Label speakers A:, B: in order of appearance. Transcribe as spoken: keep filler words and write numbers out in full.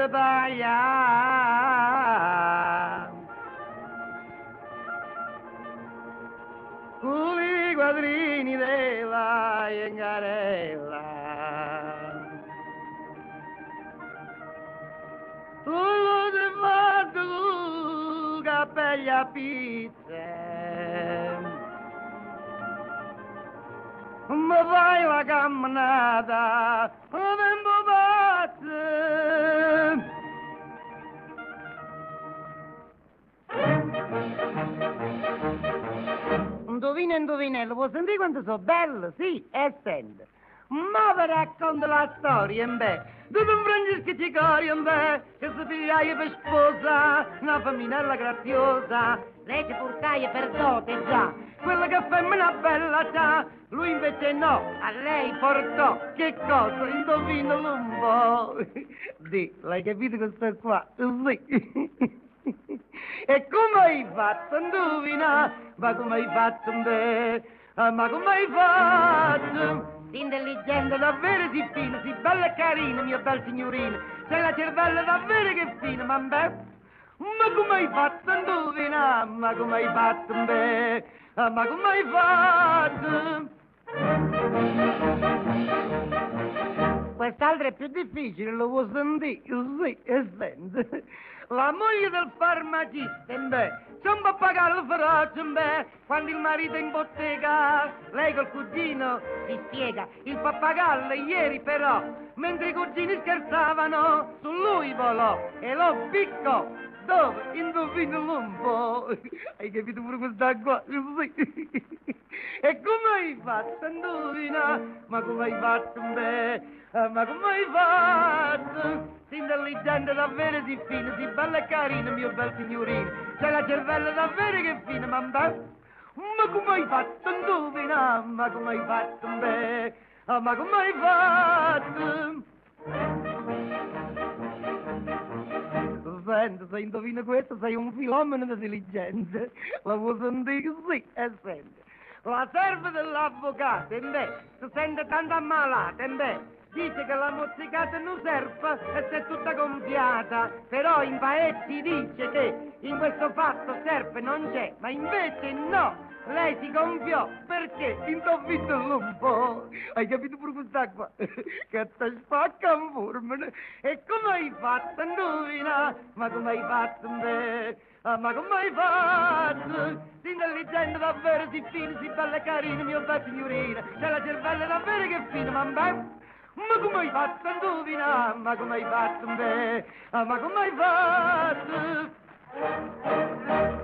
A: di paglia. Con i quadrini della Ingarella. Tu lo ti fatto capelli a pizza. Mi fai la camminata, tempo pazzo. Indovina, indovinello, vuoi sentire quanto sono bello? Sì, e sente. Ma vi racconto la storia, beh, di Don Francesco Cicorio, beh, che si pigliaia per sposa, una femminella graziosa. Lei ci portaia per dote già, quella che femmina bella già. Lui invece no, a lei portò, che cosa? Indovinalo un po'. Dì, l'hai capito questo qua? Sì. E come hai fatto, indovina? Ma come hai fatto, beh? Ma come hai fatto? Intelligente, davvero si fine, si bella e carina, mia bella signorina. C'è la cervella davvero che fine, ma beh. Ma come hai fatto, indovina? Ma come hai fatto, beh? Ma come hai fatto? Quest'altro è più difficile, lo vuoi sentire? Sì, e sente. La moglie del farmacista, beh, c'è un pappagallo feroce, beh, quando il marito è in bottega, lei col cugino si spiega. Il pappagallo ieri però, mentre i cugini scherzavano, su lui volò e lo piccò. Dove? Indovinalo un po'. Hai capito pure questa qua? Sì. E come hai fatto, indovina? Ma come hai fatto, beh? Ma come hai fatto? Si intelligente davvero, si fine, si bella e carina, mio bel signorino. C'è la cervella davvero che fine, ma beh? Ma come hai fatto, indovina? Ma come hai fatto, beh? Ma come hai fatto? Senti, se indovina questo sei un filomeno di diligente. La vuoi sentire? Sì, e senti. La serva dell'avvocato, beh, si sente tanto ammalata, beh, dice che la mozzicata non serve e si è tutta gonfiata, però in paesi dice che in questo fatto serpe non c'è, ma invece no. Lei si gonfiò perché indovinalo un po'. Hai capito pure questa qua? Che ti spacca un fulmine. E come hai fatto, indovina? Ma come hai fatto, beh? Ah, ma come hai fatto? Si intelligente davvero, si fine, si bella e carina, mio bel signorina. C'è la cervella davvero che fine, ma beh? Ma come hai fatto, indovina? Ma come hai fatto, beh? Ah, ma come hai fatto?